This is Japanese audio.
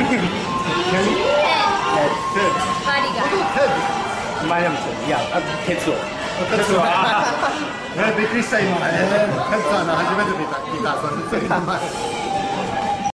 前でもいや、鉄を。 鉄は。びっくりした今。鉄は初めて見た。そういう名前。